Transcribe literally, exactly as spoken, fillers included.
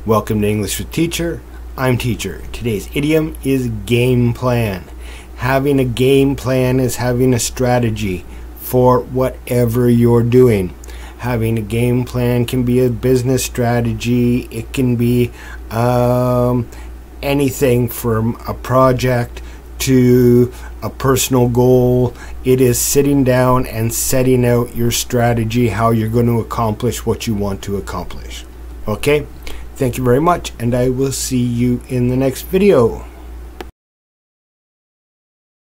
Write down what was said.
Welcome to English with Teacher. I'm Teacher. Today's idiom is game plan. Having a game plan is having a strategy for whatever you're doing. Having a game plan can be a business strategy. It can be um, anything from a project to a personal goal. It is sitting down and setting out your strategy, how you're going to accomplish what you want to accomplish. Okay? Thank you very much, and I will see you in the next video.